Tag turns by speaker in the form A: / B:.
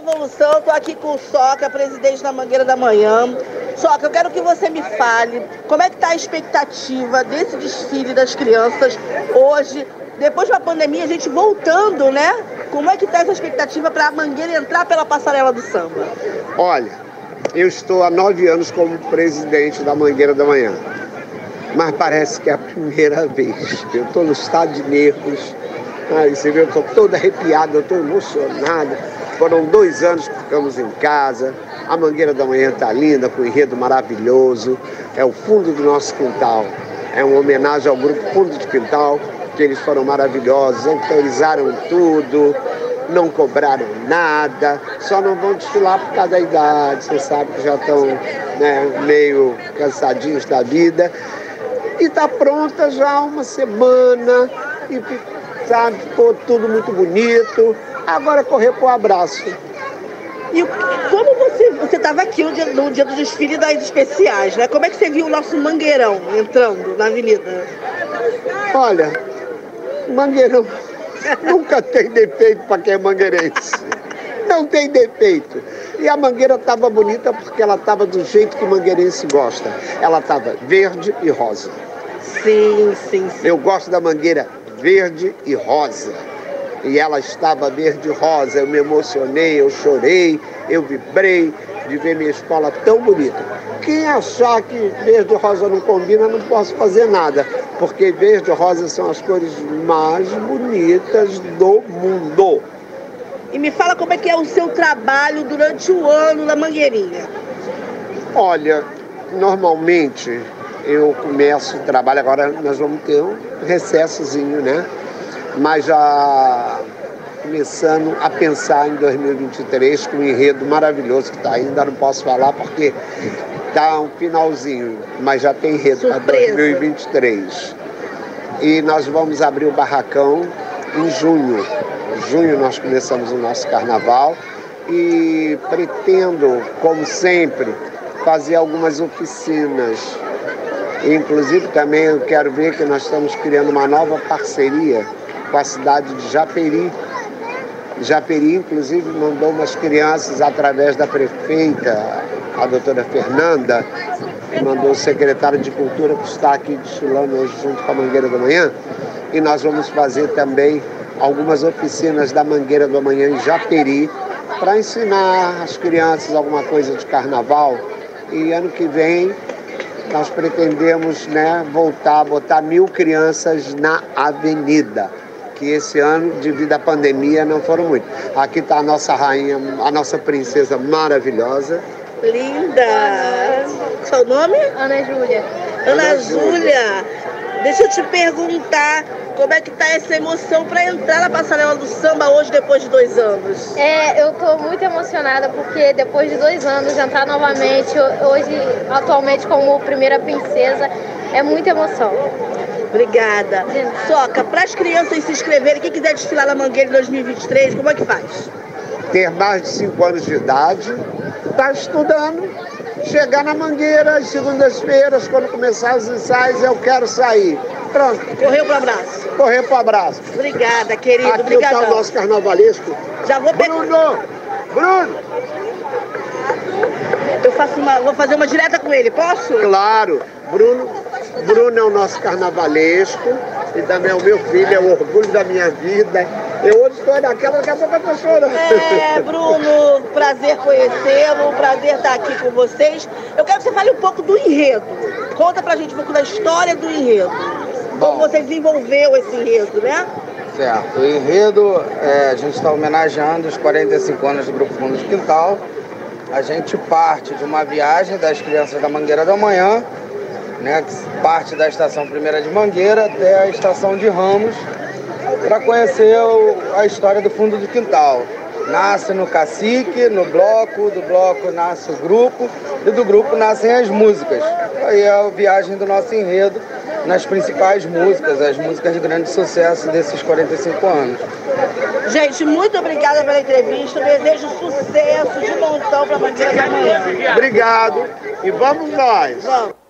A: Revolução, estou aqui com o Soca, presidente da Mangueira da Manhã. Soca, eu quero que você me fale como é que está a expectativa desse desfile das crianças hoje, depois da pandemia, a gente voltando, né? Como é que está essa expectativa para a Mangueira entrar pela passarela do samba?
B: Olha, eu estou há 9 anos como presidente da Mangueira da Manhã, mas parece que é a primeira vez. Eu estou no estado de nervos. Você viu, eu estou toda arrepiada, eu estou emocionada. Foram 2 anos que ficamos em casa. A Mangueira da Manhã está linda, com um enredo maravilhoso. É o fundo do nosso quintal. É uma homenagem ao grupo Fundo de Quintal, que eles foram maravilhosos, autorizaram tudo, não cobraram nada, só não vão desfilar por causa da idade. Você sabe que já estão, né, meio cansadinhos da vida. E está pronta já há uma semana, e sabe, ficou tudo muito bonito. Agora correr pro abraço.
A: E como você estava aqui no dia do desfile das especiais, né? Como é que você viu o nosso Mangueirão entrando na avenida?
B: Olha, Mangueirão nunca tem defeito para quem é mangueirense. Não tem defeito. E a Mangueira estava bonita porque ela estava do jeito que mangueirense gosta. Ela estava verde e rosa.
A: Sim.
B: Eu gosto da Mangueira verde e rosa. E ela estava verde e rosa. Eu me emocionei, eu chorei, eu vibrei de ver minha escola tão bonita. Quem achar que verde e rosa não combina, não posso fazer nada, porque verde e rosa são as cores mais bonitas do mundo.
A: E me fala como é que é o seu trabalho durante o ano na Mangueirinha.
B: Olha, normalmente eu começo o trabalho, agora nós vamos ter um recessozinho, né? Mas já começando a pensar em 2023 com um enredo maravilhoso que está aí. Ainda não posso falar porque está um finalzinho, mas já tem enredo para 2023. E nós vamos abrir o barracão em junho. Em junho nós começamos o nosso carnaval e pretendo, como sempre, fazer algumas oficinas. Inclusive também eu quero ver que nós estamos criando uma nova parceria com a cidade de Japeri. Japeri, inclusive, mandou umas crianças através da prefeita, a doutora Fernanda, que mandou o secretário de Cultura que está aqui desfilando hoje junto com a Mangueira da Manhã. E nós vamos fazer também algumas oficinas da Mangueira da Manhã em Japeri para ensinar as crianças alguma coisa de carnaval. E ano que vem nós pretendemos, né, voltar a botar 1000 crianças na avenida. Que esse ano, devido à pandemia, não foram muito. Aqui está a nossa rainha, a nossa princesa maravilhosa.
A: Linda! Seu nome?
C: Ana Júlia.
A: Ana Júlia. Deixa eu te perguntar, como é que tá essa emoção para entrar na passarela do samba hoje, depois de 2 anos?
C: Eu tô muito emocionada porque depois de 2 anos entrar novamente, hoje, atualmente como primeira princesa, é muita emoção.
A: Obrigada. Soca, para as crianças se inscreverem, quem quiser desfilar na Mangueira em 2023, como é que faz?
B: Ter mais de 5 anos de idade, está estudando, chegar na Mangueira às segundas-feiras, quando começar os ensaios, eu quero sair. Pronto.
A: Correu pro abraço.
B: Correr pro abraço.
A: Obrigada, querido.
B: Aqui
A: Obrigadão.
B: está o nosso carnavalesco.
A: Já vou pegar.
B: Bruno!
A: Vou fazer uma direta com ele, posso?
B: Claro. Bruno é o nosso carnavalesco e também é o meu filho, é o orgulho da minha vida. Eu hoje estou naquela, daqui a pouco eu estou chorando.
A: Bruno, prazer conhecê-lo, prazer estar aqui com vocês. Eu quero que você fale um pouco do enredo. Conta pra gente um pouco da história do enredo. Como você desenvolveu esse enredo, né?
D: Certo. O enredo, a gente está homenageando os 45 anos do Grupo Fundo de Quintal. A gente parte de uma viagem das crianças da Mangueira da Manhã, né, que parte da estação Primeira de Mangueira até a estação de Ramos, para conhecer a história do Fundo de Quintal. Nasce no cacique, no bloco, do bloco nasce o grupo e do grupo nascem as músicas. Aí é a viagem do nosso enredo nas principais músicas, as músicas de grande sucesso desses 45 anos.
A: Gente, muito obrigada pela entrevista. Desejo sucesso de montão para a Mangueira da Manhã.
B: Obrigado. E vamos nós.
A: Vamos.